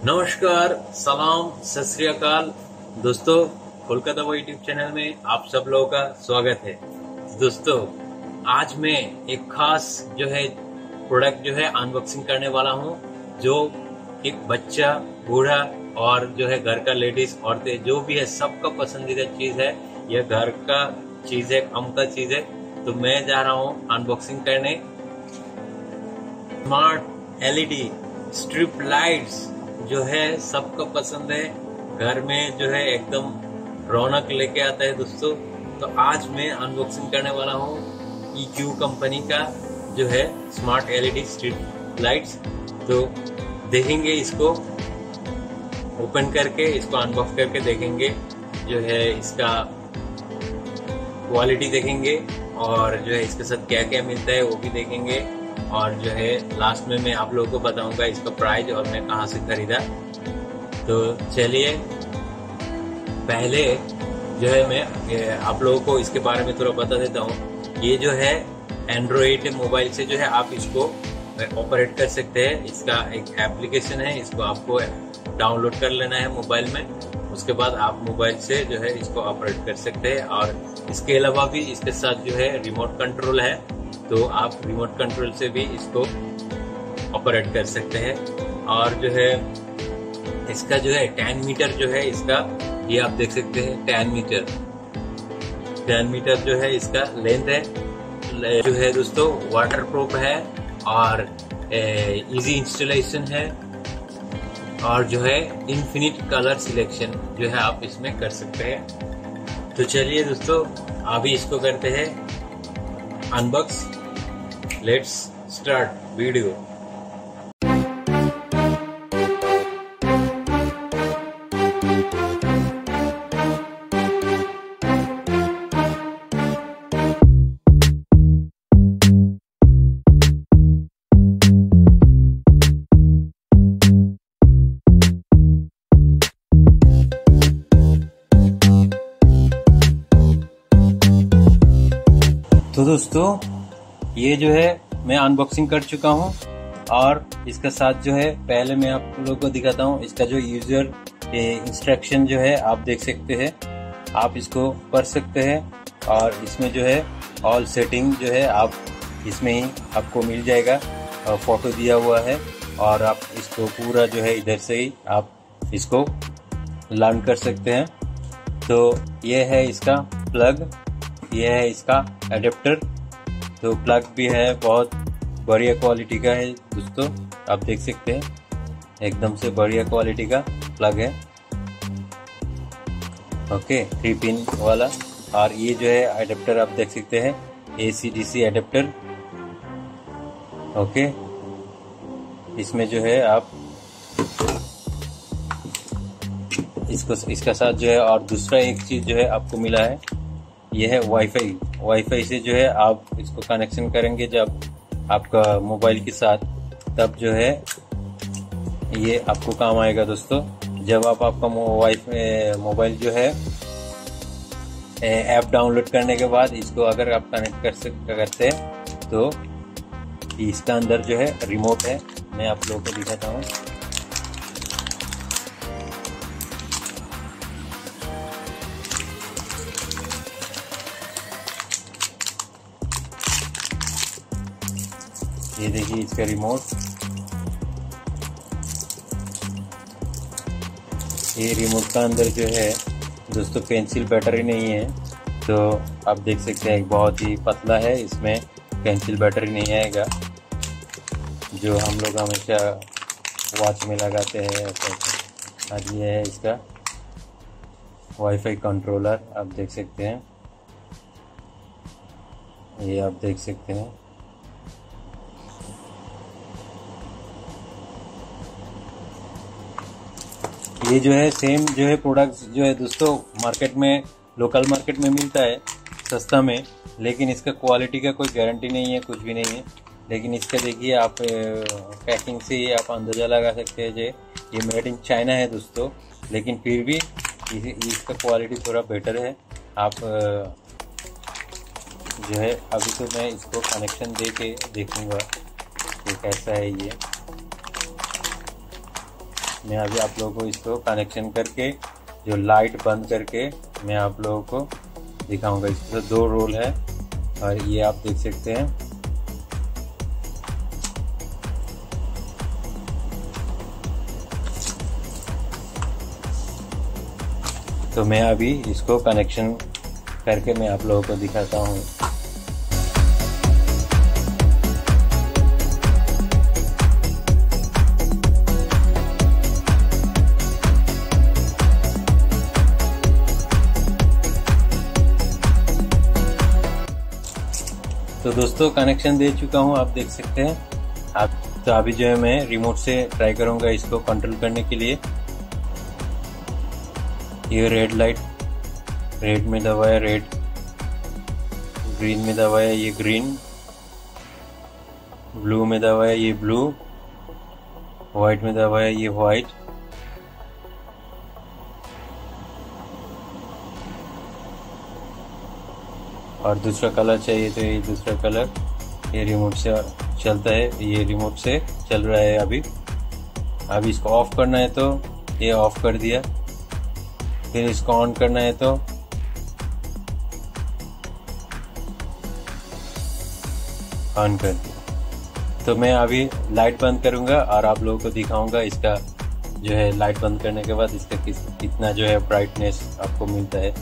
नमस्कार, सलाम, सत श्री अकाल दोस्तों, कोलकाता वो यूट्यूब चैनल में आप सब लोगों का स्वागत है। दोस्तों, आज मैं एक खास जो है प्रोडक्ट जो है अनबॉक्सिंग करने वाला हूं, जो एक बच्चा, बूढ़ा और जो है घर का लेडीज, औरतें जो भी है सबका पसंदीदा चीज है। यह घर का चीज है, काम का चीज है। तो मैं जा रहा हूँ अनबॉक्सिंग करने। स्मार्ट एलईडी स्ट्रिप लाइट्स जो है सबको पसंद है, घर में जो है एकदम रौनक लेके आता है दोस्तों। तो आज मैं अनबॉक्सिंग करने वाला हूँ EQ कंपनी का जो है स्मार्ट एलईडी स्ट्रिप लाइट्स। तो देखेंगे इसको ओपन करके, इसको अनबॉक्स करके देखेंगे जो है इसका क्वालिटी देखेंगे, और जो है इसके साथ क्या क्या मिलता है वो भी देखेंगे, और जो है लास्ट में मैं आप लोगों को बताऊंगा इसका प्राइस और मैं कहां से खरीदा। तो चलिए पहले जो है मैं आप लोगों को इसके बारे में थोड़ा बता देता हूँ। ये जो है एंड्रॉइड मोबाइल से जो है आप इसको ऑपरेट कर सकते हैं। इसका एक एप्लीकेशन है, इसको आपको डाउनलोड कर लेना है मोबाइल में। उसके बाद आप मोबाइल से जो है इसको ऑपरेट कर सकते हैं। और इसके अलावा भी इसके साथ जो है रिमोट कंट्रोल है, तो आप रिमोट कंट्रोल से भी इसको ऑपरेट कर सकते हैं। और जो है इसका जो है 10 मीटर जो है इसका, ये आप देख सकते हैं 10 मीटर जो है इसका लेंथ है। जो है दोस्तों वाटर प्रूफ है और इजी इंस्टॉलेशन है, और जो है इन्फिनिट कलर सिलेक्शन जो है आप इसमें कर सकते हैं। तो चलिए दोस्तों अभी इसको करते हैं अनबॉक्स। Let's start video. तो दोस्तों ये जो है मैं अनबॉक्सिंग कर चुका हूँ, और इसके साथ जो है पहले मैं आप लोगों को दिखाता हूँ इसका जो यूजर इंस्ट्रक्शन जो है आप देख सकते हैं। आप इसको पढ़ सकते हैं, और इसमें जो है ऑल सेटिंग जो है आप इसमें ही आपको मिल जाएगा। फोटो दिया हुआ है, और आप इसको पूरा जो है इधर से ही आप इसको लर्न कर सकते हैं। तो ये है इसका प्लग, ये है इसका एडेप्टर। तो प्लग भी है, बहुत बढ़िया क्वालिटी का है दोस्तों, आप देख सकते हैं एकदम से बढ़िया क्वालिटी का प्लग है। ओके, 3 पिन वाला। और ये जो है एडेप्टर आप देख सकते हैं AC/DC एडेप्टर। ओके, इसमें जो है आप इसका साथ जो है, और दूसरा एक चीज जो है आपको मिला है, ये है वाईफाई से जो है आप इसको कनेक्शन करेंगे जब आपका मोबाइल के साथ, तब जो है ये आपको काम आएगा दोस्तों। जब आपका मोबाइल जो है ऐप डाउनलोड करने के बाद इसको अगर आप कनेक्ट करते हैं, तो इसका अंदर जो है रिमोट है। मैं आप लोगों को दिखाता हूँ। ये देखिए इसका रिमोट। ये रिमोट का अंदर जो है दोस्तों पेंसिल बैटरी नहीं है, तो आप देख सकते हैं बहुत ही पतला है, इसमें पेंसिल बैटरी नहीं आएगा जो हम लोग हमेशा वॉच में लगाते हैं ऐसा। आज ये है इसका वाईफाई कंट्रोलर, आप देख सकते हैं, ये आप देख सकते हैं। ये जो है सेम जो है प्रोडक्ट्स जो है दोस्तों मार्केट में, लोकल मार्केट में मिलता है सस्ता में, लेकिन इसका क्वालिटी का कोई गारंटी नहीं है, कुछ भी नहीं है। लेकिन इसका देखिए आप पैकिंग से ही आप अंदाज़ा लगा सकते हैं जे ये मेड इन चाइना है दोस्तों, लेकिन फिर भी इसका क्वालिटी थोड़ा बेटर है। आप जो है अभी तो मैं इसको कनेक्शन दे के देखूँगा कि कैसा है ये। मैं अभी आप लोगों को इसको कनेक्शन करके जो लाइट बंद करके मैं आप लोगों को दिखाऊंगा। इसमें 2 रोल है और ये आप देख सकते हैं। तो मैं अभी इसको कनेक्शन करके मैं आप लोगों को दिखाता हूँ। तो दोस्तों कनेक्शन दे चुका हूँ, आप देख सकते हैं आप। तो अभी जो है मैं रिमोट से ट्राई करूँगा इसको कंट्रोल करने के लिए। ये रेड लाइट, रेड में दबाया रेड, ग्रीन में दबाया ये ग्रीन, ब्लू में दबाया ये ब्लू, व्हाइट में दबाया ये व्हाइट, और दूसरा कलर चाहिए तो ये दूसरा कलर। ये रिमोट से चलता है, ये रिमोट से चल रहा है अभी इसको ऑफ करना है तो ये ऑफ कर दिया, फिर इसको ऑन करना है तो ऑन कर दिया। तो मैं अभी लाइट बंद करूंगा और आप लोगों को दिखाऊंगा इसका जो है लाइट बंद करने के बाद इसका कितना जो है ब्राइटनेस आपको मिलता है।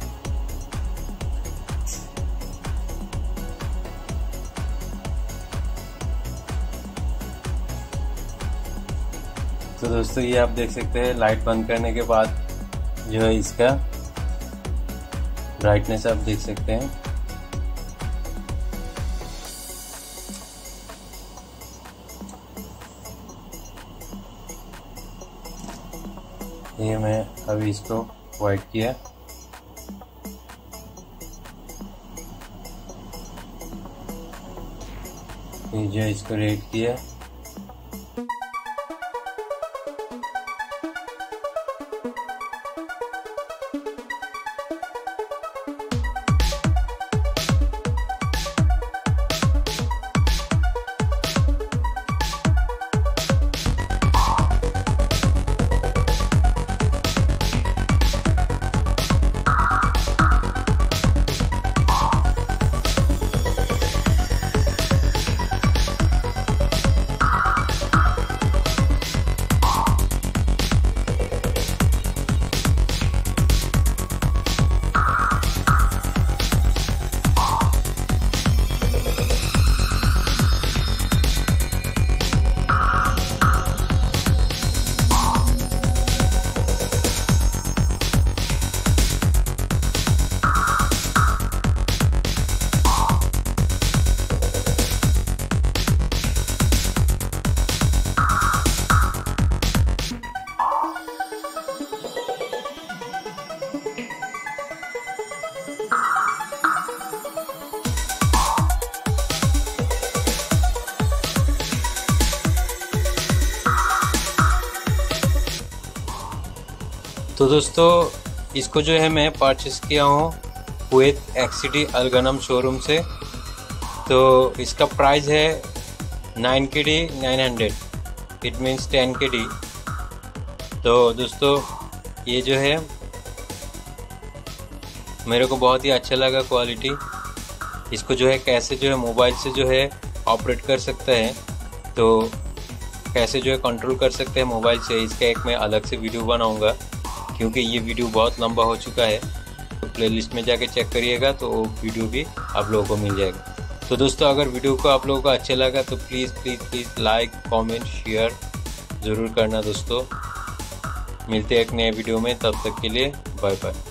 तो दोस्तों ये आप देख सकते हैं लाइट बंद करने के बाद जो है इसका ब्राइटनेस आप देख सकते हैं। ये मैं अभी इसको वाइट किया, ये जो इसको रेड किया। तो दोस्तों इसको जो है मैं परचेस किया हूँ कुवैत एक्सिटी अलगनम शोरूम से। तो इसका प्राइस है 9KD 900, इट मीन्स 10KD। तो दोस्तों ये जो है मेरे को बहुत ही अच्छा लगा क्वालिटी। इसको जो है कैसे जो है मोबाइल से जो है ऑपरेट कर सकते हैं, तो कैसे जो है कंट्रोल कर सकते हैं मोबाइल से, इसका एक मैं अलग से वीडियो बनाऊंगा क्योंकि ये वीडियो बहुत लंबा हो चुका है। तो प्लेलिस्ट में जाके चेक करिएगा तो वो वीडियो भी आप लोगों को मिल जाएगा। तो दोस्तों अगर वीडियो को आप लोगों को अच्छा लगा तो प्लीज़ लाइक कमेंट शेयर ज़रूर करना दोस्तों। मिलते हैं एक नए वीडियो में, तब तक के लिए बाय बाय।